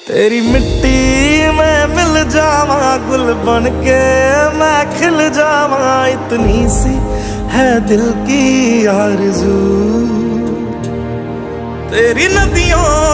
तेरी मिट्टी में मिल जावा, गुल बन के मैं खिल जावा, इतनी सी है दिल की आरज़ू। तेरी नदियों